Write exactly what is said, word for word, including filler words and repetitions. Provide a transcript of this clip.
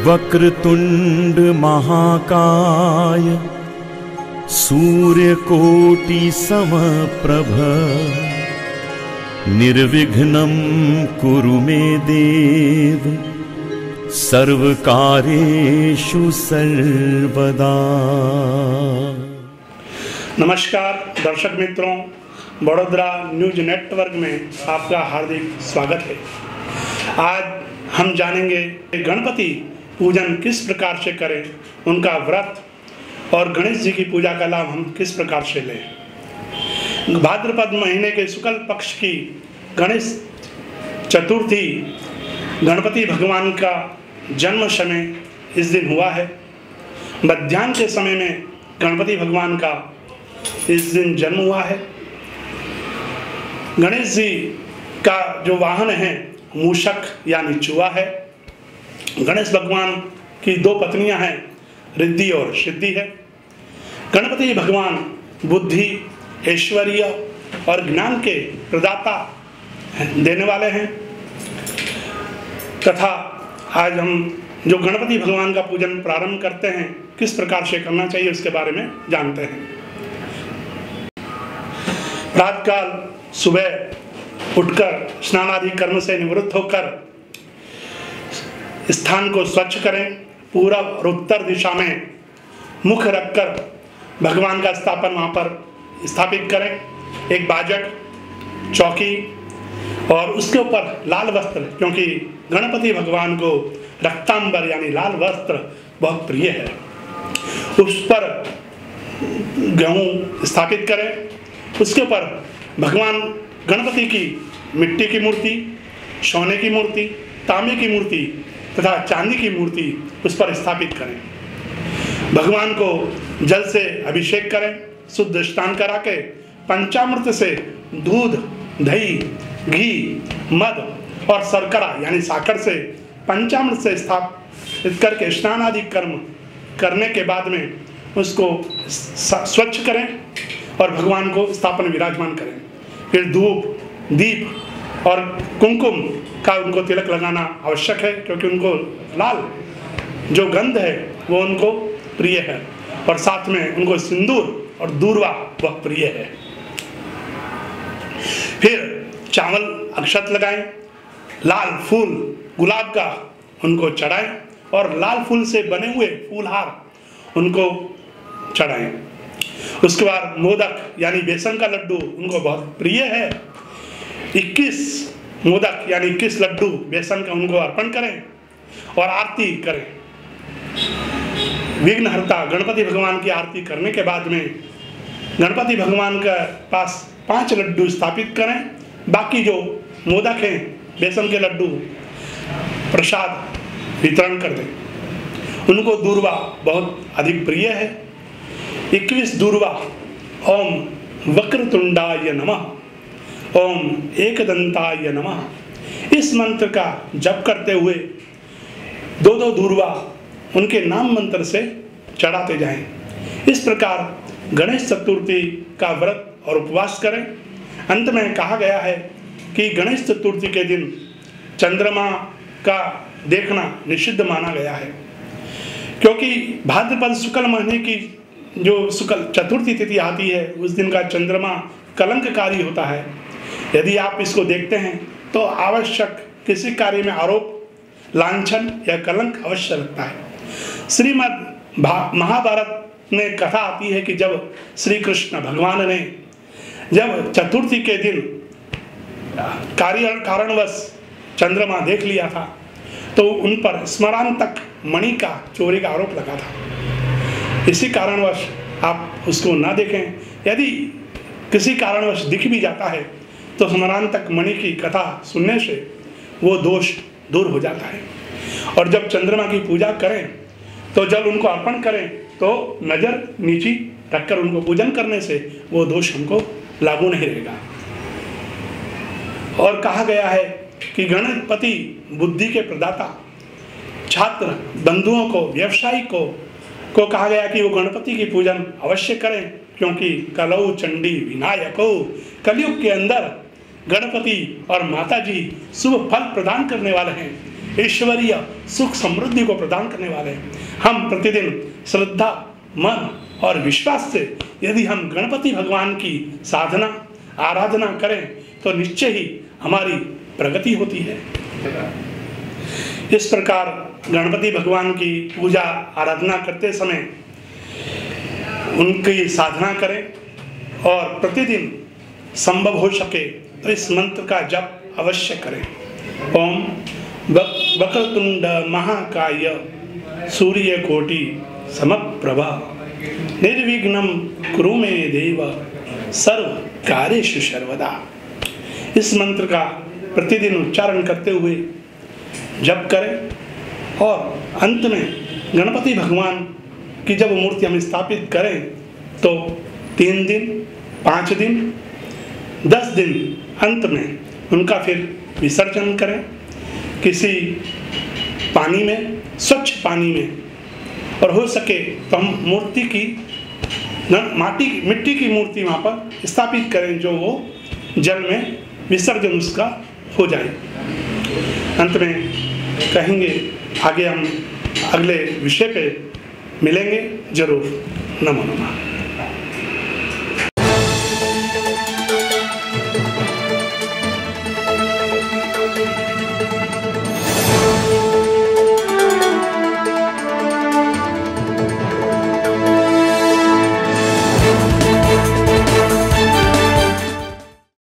वक्रतुंड महाकाय सूर्यकोटि समप्रभ निर्विघ्नं कुरु मे देव सर्वकार्येषु सर्वदा। नमस्कार दर्शक मित्रों, बड़ोदरा न्यूज नेटवर्क में आपका हार्दिक स्वागत है। आज हम जानेंगे कि गणपति पूजन किस प्रकार से करें, उनका व्रत और गणेश जी की पूजा का लाभ हम किस प्रकार से लें। भाद्रपद महीने के शुक्ल पक्ष की गणेश चतुर्थी गणपति भगवान का जन्म समय इस दिन हुआ है। मध्याह्न के समय में गणपति भगवान का इस दिन जन्म हुआ है। गणेश जी का जो वाहन है मूषक यानी चूहा है। गणेश भगवान की दो पत्नियां हैं, रिद्धि और सिद्धि है। गणपति भगवान बुद्धि, ऐश्वर्य और ज्ञान के प्रदाता देने वाले हैं। तथा आज हम जो गणपति भगवान का पूजन प्रारंभ करते हैं, किस प्रकार से करना चाहिए उसके बारे में जानते हैं। प्रातःकाल सुबह उठकर स्नान आदि कर्म से निवृत्त होकर स्थान को स्वच्छ करें। पूरब और उत्तर दिशा में मुख रखकर भगवान का स्थापन वहाँ पर स्थापित करें। एक बाजट, चौकी और उसके ऊपर लाल वस्त्र, क्योंकि गणपति भगवान को रक्तांबर यानी लाल वस्त्र बहुत प्रिय है, उस पर गेहूँ स्थापित करें। उसके ऊपर भगवान गणपति की मिट्टी की मूर्ति, सोने की मूर्ति, तांबे की मूर्ति तथा चांदी की मूर्ति उस पर स्थापित करें। भगवान को जल से अभिषेक करें। शुद्ध स्नान करा के पंचामृत से दूध, दही, घी, मद और शर्करा यानी साकर से पंचामृत से स्थापित करके स्नान आदि कर्म करने के बाद में उसको स्वच्छ करें और भगवान को स्थापन विराजमान करें। फिर धूप, दीप और कुमकुम का उनको तिलक लगाना आवश्यक है, क्योंकि उनको लाल जो गंध है वो उनको प्रिय है और साथ में उनको सिंदूर और दूर्वा वह प्रिय है। फिर चावल अक्षत लगाएं, लाल फूल गुलाब का उनको चढ़ाएं और लाल फूल से बने हुए फूलहार उनको चढ़ाएं। उसके बाद मोदक यानी बेसन का लड्डू उनको बहुत प्रिय है। इक्कीस मोदक यानी इक्कीस लड्डू बेसन का उनको अर्पण करें और आरती करें। विघ्नहर्ता गणपति भगवान की आरती करने के बाद में गणपति भगवान के पास पांच लड्डू स्थापित करें। बाकी जो मोदक हैं, बेसन के लड्डू, प्रसाद वितरण कर दें। उनको दूर्वा बहुत अधिक प्रिय है। इक्कीस दूर्वा ओम वक्रतुंडाय नमः, ओम एकदंताय नमः, इस मंत्र का जप करते हुए दो दो दूर्वा उनके नाम मंत्र से चढ़ाते जाएं। इस प्रकार गणेश चतुर्थी का व्रत और उपवास करें। अंत में कहा गया है कि गणेश चतुर्थी के दिन चंद्रमा का देखना निषिद्ध माना गया है, क्योंकि भाद्रपद शुक्ल महीने की जो शुक्ल चतुर्थी तिथि आती है उस दिन का चंद्रमा कलंककारी होता है। यदि आप इसको देखते हैं तो आवश्यक किसी कार्य में आरोप, लांछन या कलंक अवश्य लगता है। श्रीमद् महाभारत में कथा आती है कि जब श्री कृष्ण भगवान ने जब चतुर्थी के दिन कार्य कारणवश चंद्रमा देख लिया था तो उन पर स्मरांतक मणि का चोरी का आरोप लगा था। इसी कारणवश आप उसको ना देखें। यदि किसी कारणवश दिख भी जाता है तो स्मरांतक मणि की कथा सुनने से वो दोष दूर हो जाता है। और जब चंद्रमा की पूजा करें तो जब उनको अर्पण करें तो नज़र नीची रखकर उनको पूजन करने से वो दोष हमको लागू नहीं रहेगा। और कहा गया है कि गणपति बुद्धि के प्रदाता, छात्र बंधुओं को, व्यवसायी को को कहा गया कि वो गणपति की पूजन अवश्य करें, क्योंकि कलौ चंडी विनायको, कलयुग के अंदर गणपति और माता जी शुभ फल प्रदान करने वाले हैं। ईश्वरीय सुख समृद्धि को प्रदान करने वाले हैं। हम प्रतिदिन श्रद्धा, मन और विश्वास से यदि हम गणपति भगवान की साधना, आराधना करें तो निश्चय ही हमारी प्रगति होती है। इस प्रकार गणपति भगवान की पूजा आराधना करते समय उनकी साधना करें और प्रतिदिन संभव हो सके तो इस मंत्र का जप अवश्य करें। ओम वक्रतुंड महाकाय सूर्यकोटि समप्रभा निर्विघ्नं कुरु मे देव सर्व कार्येषु सर्वदा। इस मंत्र का प्रतिदिन उच्चारण करते हुए जप करें और अंत में गणपति भगवान की जब मूर्ति हम स्थापित करें तो तीन दिन, पाँच दिन, दस दिन अंत में उनका फिर विसर्जन करें किसी पानी में, स्वच्छ पानी में, और हो सके तो हम मूर्ति की माटी मिट्टी की मूर्ति वहाँ पर स्थापित करें जो वो जल में विसर्जन उसका हो जाए। अंत में कहेंगे, आगे हम अगले विषय पे मिलेंगे जरूर। नमो नमः।